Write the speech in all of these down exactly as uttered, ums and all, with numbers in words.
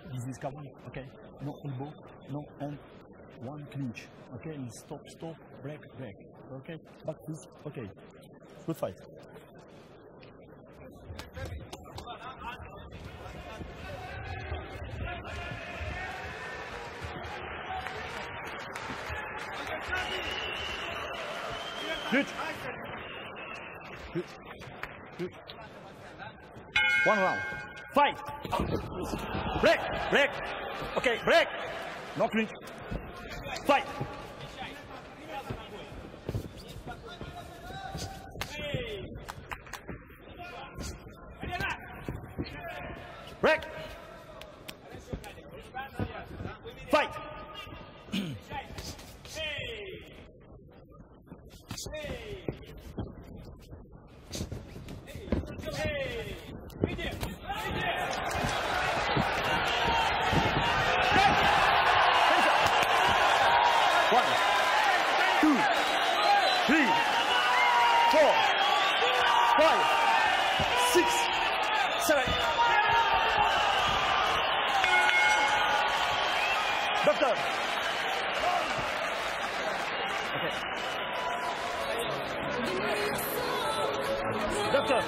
This is K one, okay? No elbow, no hand, one clinch, okay? And stop, stop, break, break, okay? Back this, okay. Good fight. Good. Good. Good. One round. Fight. Break. Break. Okay. Break. No clinch. Fight. Break. Fight. One, two, three, four, five, six, seven. Doctor. Okay. Doctor.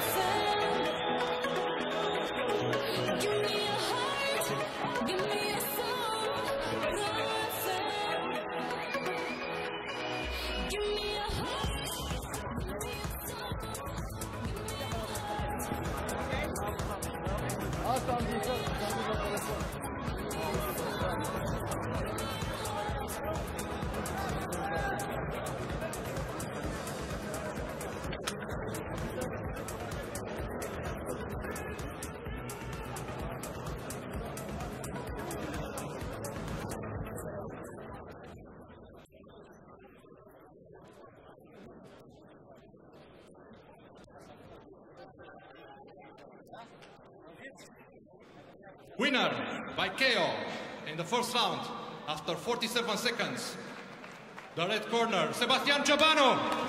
Winner by K O in the first round after forty-seven seconds. The red corner, Sebastian Ciobanu.